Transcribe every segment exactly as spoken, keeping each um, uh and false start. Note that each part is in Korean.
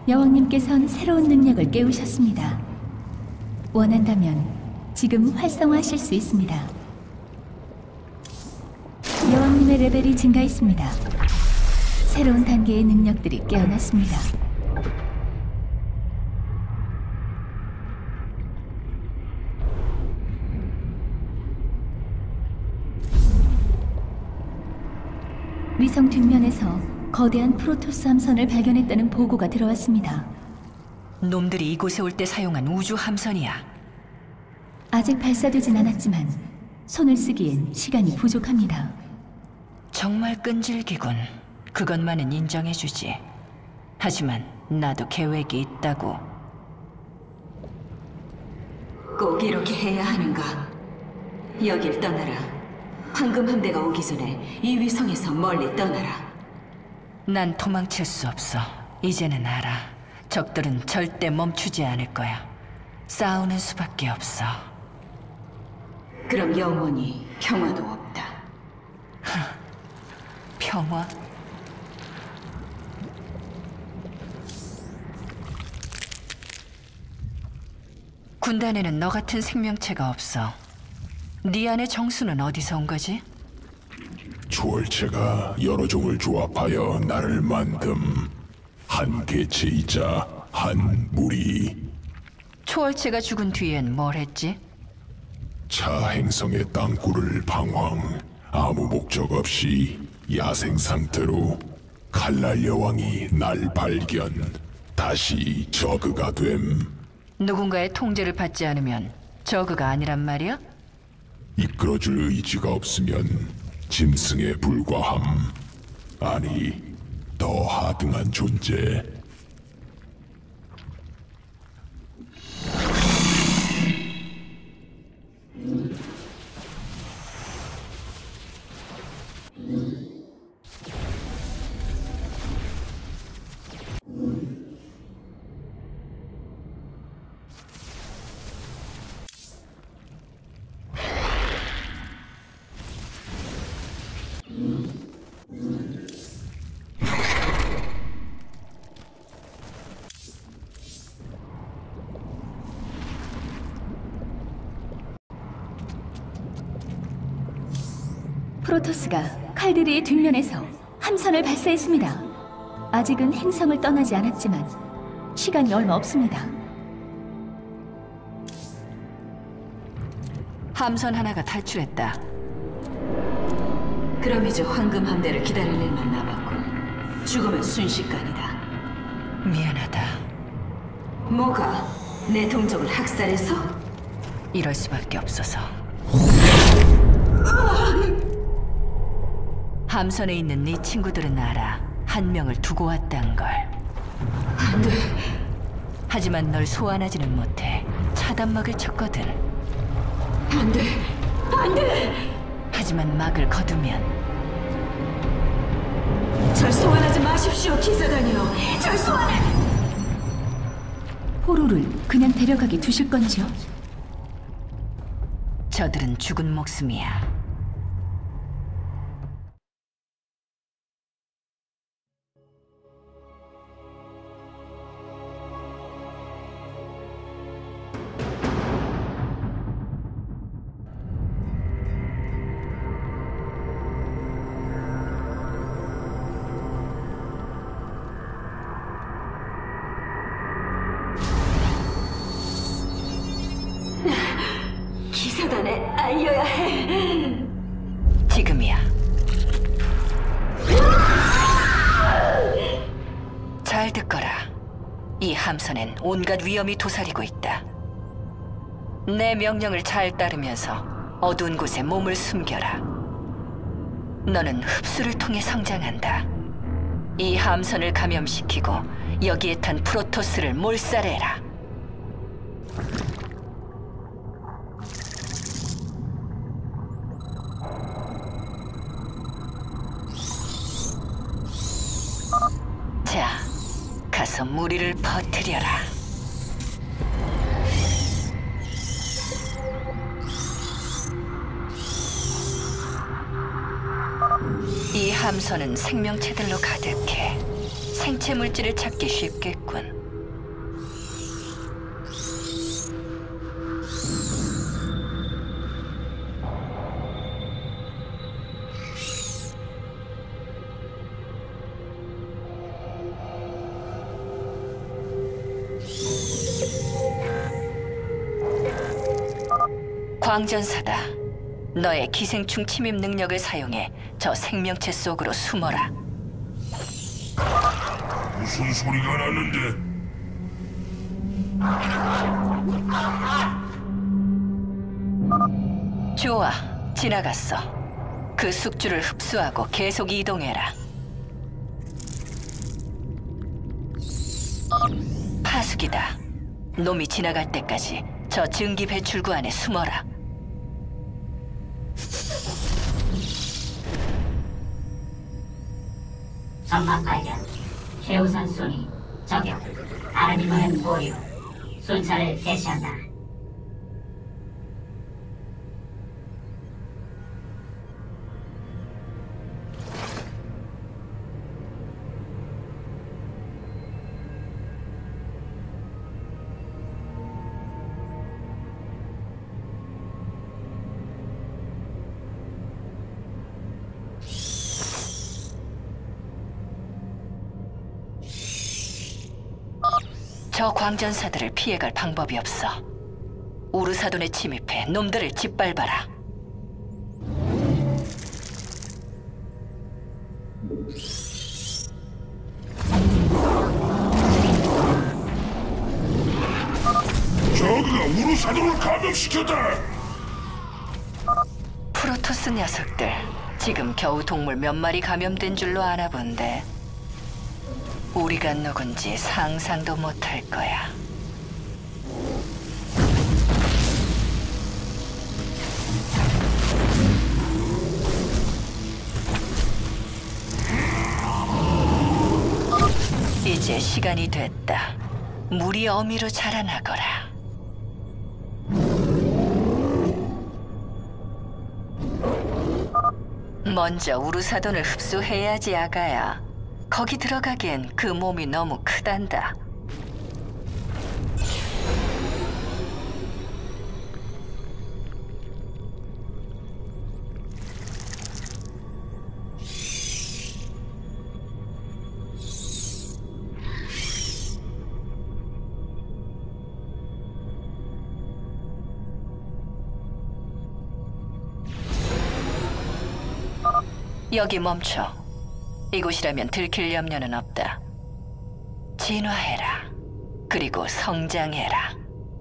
여왕님께선 새로운 능력을 깨우셨습니다. 원한다면 지금 활성화하실 수 있습니다. 여왕님의 레벨이 증가했습니다. 새로운 단계의 능력들이 깨어났습니다. 위성 뒷면에서 거대한 프로토스 함선을 발견했다는 보고가 들어왔습니다. 놈들이 이곳에 올 때 사용한 우주 함선이야. 아직 발사되진 않았지만 손을 쓰기엔 시간이 부족합니다. 정말 끈질기군. 그것만은 인정해주지. 하지만 나도 계획이 있다고. 꼭 이렇게 해야 하는가? 여길 떠나라. 황금 함대가 오기 전에 이 위성에서 멀리 떠나라. 난 도망칠 수 없어. 이제는 알아. 적들은 절대 멈추지 않을 거야. 싸우는 수밖에 없어. 그럼 영원히 평화도 없다. 평화? 군단에는 너 같은 생명체가 없어. 네 안의 정수는 어디서 온 거지? 초월체가 여러 종을 조합하여 나를 만듦. 한 개체이자 한 무리. 초월체가 죽은 뒤엔 뭘 했지? 차 행성의 땅굴을 방황. 아무 목적 없이 야생 상태로 칼날 여왕이 날 발견. 다시 저그가 됨. 누군가의 통제를 받지 않으면 저그가 아니란 말이야? 이끌어줄 의지가 없으면 짐승에 불과함. 아니, 더 하등한 존재. 프로토스가 칼데리의 뒷면에서 함선을 발사했습니다. 아직은 행성을 떠나지 않았지만 시간이 얼마 없습니다. 함선 하나가 탈출했다. 그럼 이제 황금 함대를 기다릴 일만 남았군. 죽으면 순식간이다. 미안하다. 뭐가? 내 동족을 학살해서? 이럴 수밖에 없어서. 함선에 있는 네 친구들은 알아. 한 명을 두고 왔단 걸. 안 돼. 하지만 널 소환하지는 못해. 차단막을 쳤거든. 안 돼. 안 돼. 하지만 막을 거두면 절 소환하지 마십시오, 기사단이요. 절 소환. 포로를 그냥 데려가게 두실 건지요? 저들은 죽은 목숨이야. 기사단에 알려야 해. 지금이야. 잘 듣거라. 이 함선엔 온갖 위험이 도사리고 있다. 내 명령을 잘 따르면서 어두운 곳에 몸을 숨겨라. 너는 흡수를 통해 성장한다. 이 함선을 감염시키고 여기에 탄 프로토스를 몰살해라. 자, 가서 무리를 퍼뜨려라. 이 함선은 생명체들로 가득해. 생체 물질을 찾기 쉽겠군. 광전사다. 너의 기생충 침입 능력을 사용해 저 생명체 속으로 숨어라. 무슨 소리가 나는데? 좋아, 지나갔어. 그 숙주를 흡수하고 계속 이동해라. 파수기다. 놈이 지나갈 때까지 저 증기 배출구 안에 숨어라. 전방 발견. 최우선 순위 저격. 아르미노는 보유. 순찰을 개시한다. 저 광전사들을 피해갈 방법이 없어. 우르사돈에 침입해 놈들을 짓밟아라. 저그가 우르사돈을 감염시켰다. 프로토스 녀석들 지금 겨우 동물 몇 마리 감염된 줄로 아나 본데 우리가 누군지 상상도 못할 거야. 이제 시간이 됐다. 물이 어미로 자라나거라. 먼저 우르사돈을 흡수해야지, 아가야. 거기 들어가기엔 그 몸이 너무 크단다. 여기 멈춰. 이곳이라면 들킬 염려는 없다. 진화해라. 그리고 성장해라.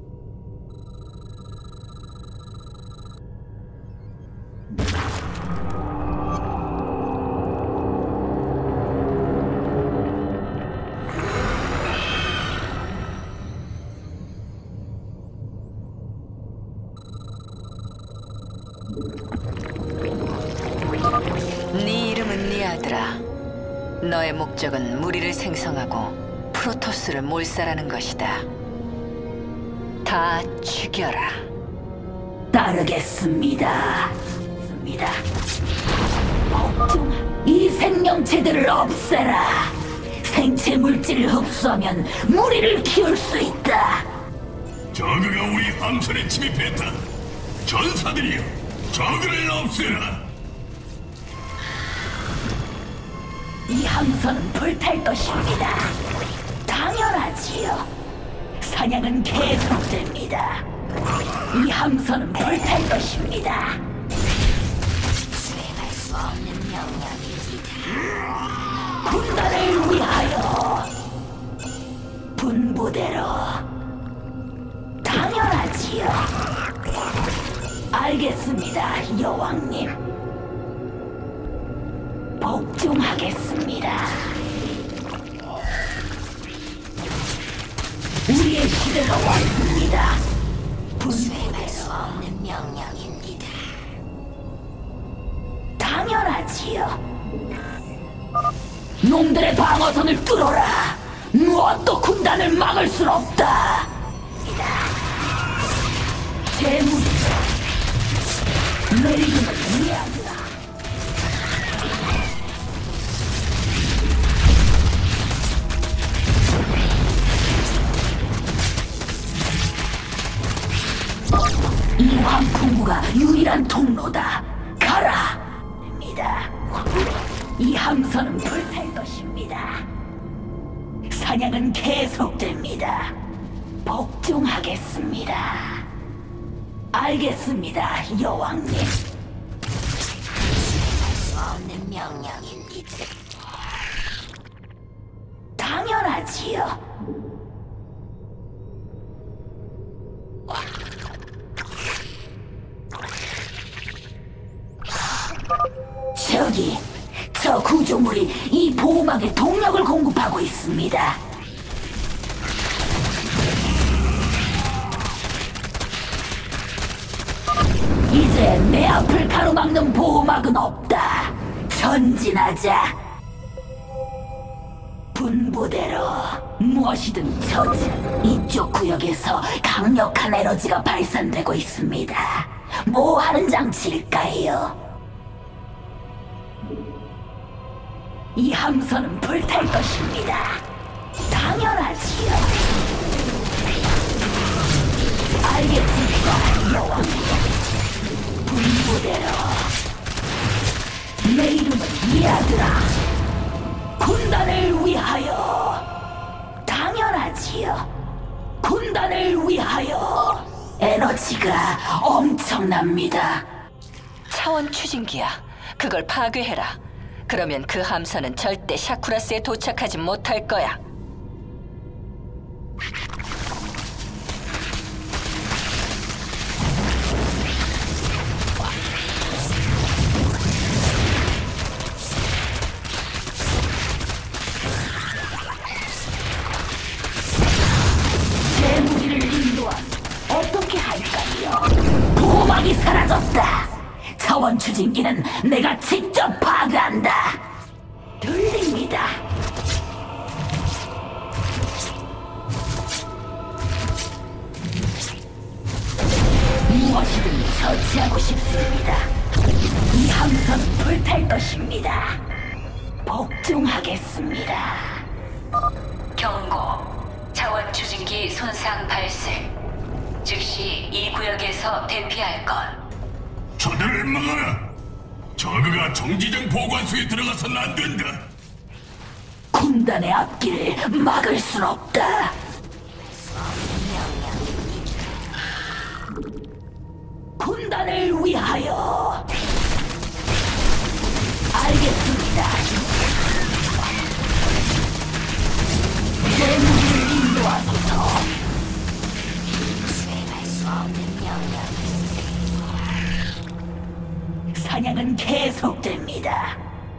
네 이름은 니아드라. 너의 목적은 무리를 생성하고 프로토스를 몰살하는 것이다. 다 죽여라. 따르겠습니다. 습니다. 이 생명체들을 없애라. 생체 물질을 흡수하면 무리를 키울 수 있다. 저그가 우리 함선에 침입했다. 전사들이여, 저그를 없애라. 이 함선은 불탈 것입니다. 당연하지요. 사냥은 계속됩니다. 이 함선은 불탈 것입니다. 수행할 수 없는 명령입니다. 군단을 위하여 분부대로. 당연하지요. 알겠습니다, 여왕님. 복종하겠습니다. 우리의 시대가 왔습니다. 분수행할 수 없는 명령입니다. 당연하지요. 놈들의 방어선을 뚫어라. 무엇도 군단을 막을 순 없다. 재물이 내 이름을 이해한다. 이 함선은 불탈 것입니다. 사냥은 계속됩니다. 복종하겠습니다. 알겠습니다, 여왕님. 수 없는 명령입니다. 당연하지요. 저기, 저 구조물이 이 보호막에 동력을 공급하고 있습니다. 이제 내 앞을 가로막는 보호막은 없다. 전진하자. 분부대로 무엇이든 처치. 이쪽 구역에서 강력한 에너지가 발산되고 있습니다. 뭐 하는 장치일까요? 이 함선은 불탈 것입니다. 당연하지요. 알겠습니다, 여왕님. 분부대로. 내 이름은 이아드라. 군단을 위하여. 당연하지요. 군단을 위하여. 에너지가 엄청납니다. 차원 추진기야. 그걸 파괴해라. 그러면 그 함선은 절대 샤쿠라스에 도착하지 못할 거야. 제 무기를 인도한 어떻게 할까요? 보호막이 사라졌다. 차원 추진기는 내가 직접 파괴한다. 들립니다. 무엇이든 처치하고 싶습니다. 이 함선은 불탈 것입니다. 복종하겠습니다. 경고. 차원 추진기 손상 발생. 즉시 이 구역에서 대피할 것. 저들을 막아라. 저그가 정지장 보관소에 들어가서는 안 된다. 군단의 앞길을 막을 순 없다. 군단을 위하여. 알겠습니다. 제 무기를 인도하소서. 수행할 수 없는 명령. 사냥은 계속됩니다.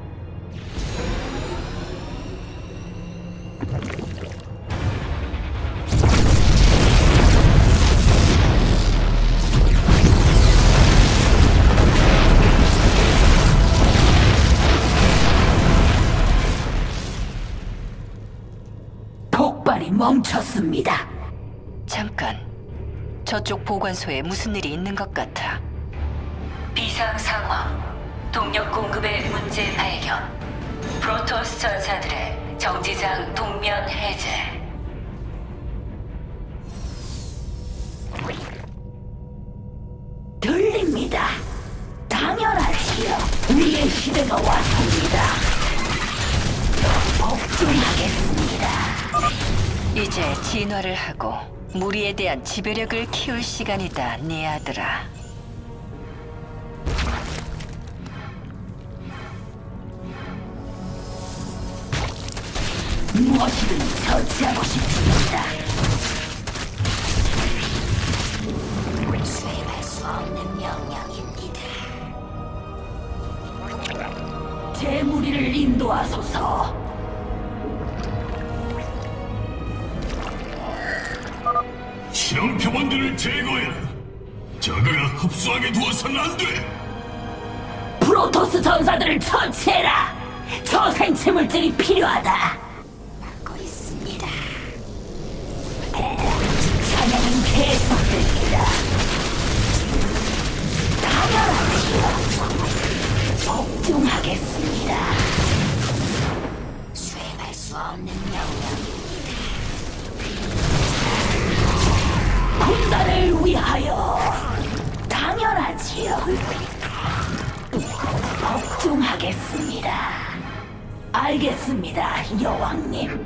폭발이 멈췄습니다. 잠깐. 저쪽 보관소에 무슨 일이 있는 것 같아. 비상 상황. 동력 공급의 문제 발견. 프로토스 전사들의 정지장 동면 해제. 들립니다. 당연하지요. 우리의 시대가 왔습니다. 복종하겠습니다. 이제 진화를 하고 무리에 대한 지배력을 키울 시간이다, 네 아들아. 무엇이든 처치하고 싶습니다. 수행할 수 없는 명령입니다. 제 무리를 인도하소서. 실험 표본들을 제거해라. 저그가 흡수하게 두어서는 안 돼. 프로토스 전사들을 처치해라. 저 생체 물질이 필요하다. 맡고 있습니다. 사냥은 계속됩니다. 당연하지요. 복종하겠습니다. 수행할 수 없는 명령입니다. 군단을 위하여. 당연하지요. 복종하겠습니다. 알겠습니다, 여왕님.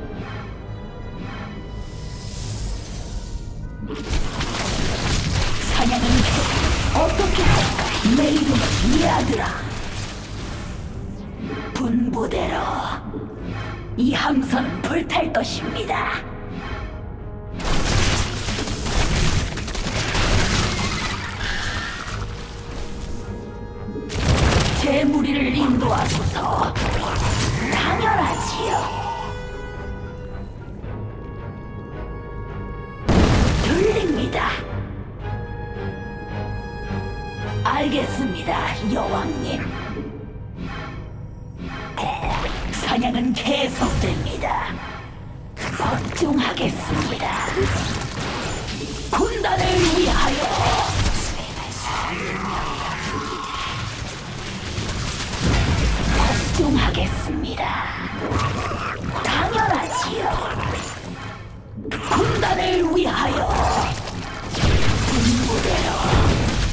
사냥은 어떻게 할까? 내 이름은 미아드라. 분부대로 이 함선은 불탈 것입니다. 제 무리를 인도하소서. 당연하지요. 들립니다. 알겠습니다, 여왕님. 사냥은 계속됩니다. 걱정하겠습니다. 군단을 위하여. 걱정하겠습니다. 당연하지요. 군단을 위하여. 군부대로.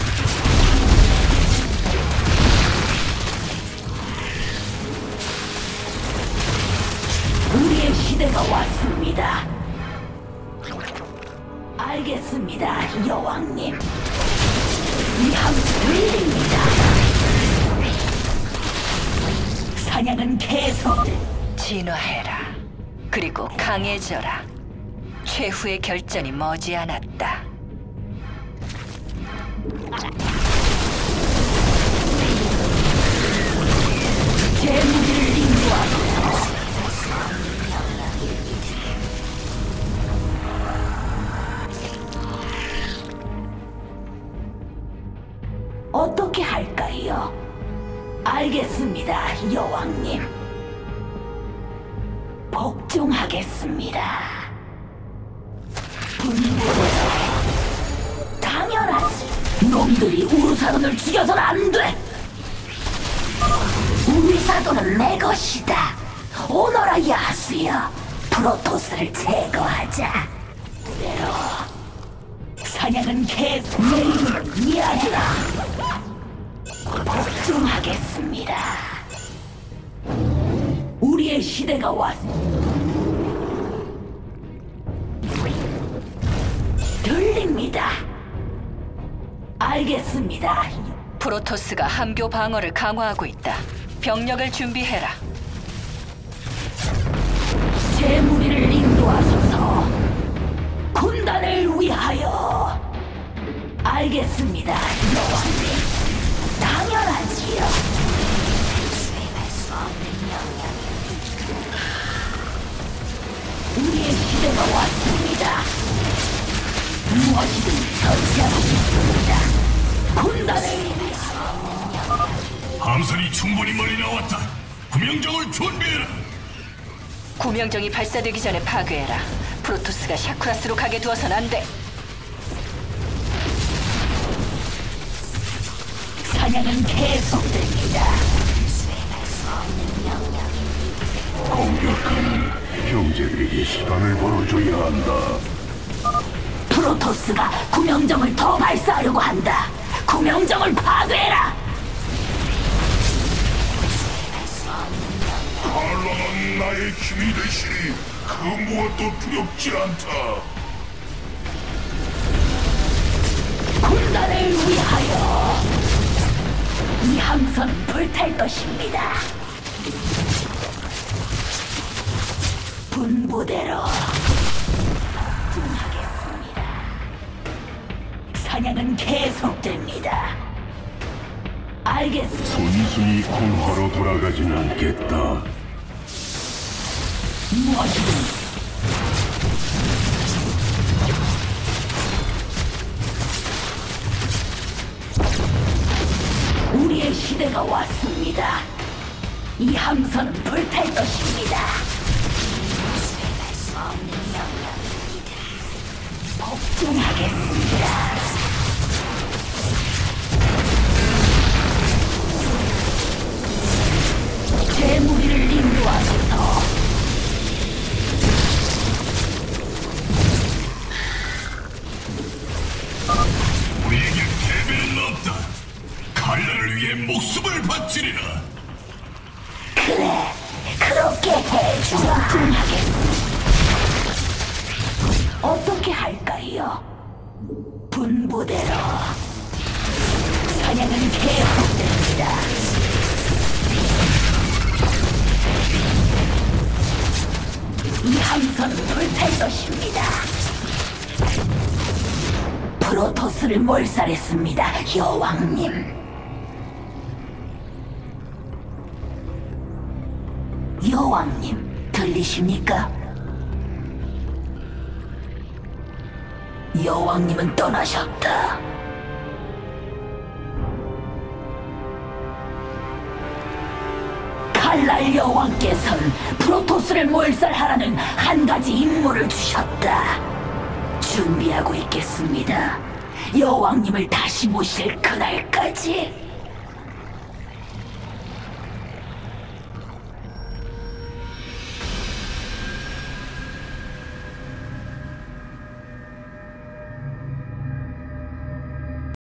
우리의 시대가 왔습니다. 알겠습니다, 여왕님. 이 함선 들립니다. 사냥은 계속. 진화해라. 그리고 강해져라. 최후의 결전이 머지않았다. 제 무기를 인도하소서. 어떻게 할까요? 알겠습니다, 여왕님. 복종하겠습니다. 분부대로. 당연하지. 놈들이 우르사돈을 죽여서는 안 돼. 우르사돈은 내 것이다. 오너라 야수여. 프로토스를 제거하자. 그대로. 사냥은 계속. 내 이름은 미아드라. 복종하겠습니다. 우리의 시대가 왔. 들립니다. 알겠습니다. 프로토스가 함교 방어를 강화하고 있다. 병력을 준비해라. 제 무리를 인도하소서. 군단을 위하여. 알겠습니다, 여왕님. 당연하지요. 우리의 시대가 왔습니다. 무엇이든 처치하고 있습니다. 군단을 위하여. 함선이 충분히 멀리 나왔다. 구명정을 준비해라. 구명정이 발사되기 전에 파괴해라. 프로토스가 샤쿠라스로 가게 두어선 안 돼. 사냥은 계속됩니다. 공격은 형제들에게 시간을 벌어줘야 한다. 프로토스가 구명정을 더 발사하려고 한다. 구명정을 파괴해라. 찬란한 나의 힘이 되시니 그 무엇도 두렵지 않다. 군단을 위하여. 이 함선은 불탈 것입니다. 분부대로. 집중하겠습니다. 사냥은 계속됩니다. 알겠습니다. 순순히 공화로 돌아가진 않겠다. 무엇이든. 우리의 시대가 왔습니다. 이 함선은 불탈 것입니다. 복종하겠습니다. 제 무리를 인도하소서. 우리에게 패배는 없다. 칼날을 위해 목숨을 바치리라. 그래, 그렇게 해주마. 하겠습니다. 어떻게 할까요? 분부대로 사냥은 계속됩니다. 이 함선은 불탈 것입니다. 프로토스를 몰살했습니다, 여왕님. 여왕님, 들리십니까? 여왕님은 떠나셨다. 칼날 여왕께서는 프로토스를 몰살하라는 한 가지 임무를 주셨다. 준비하고 있겠습니다. 여왕님을 다시 모실 그날까지.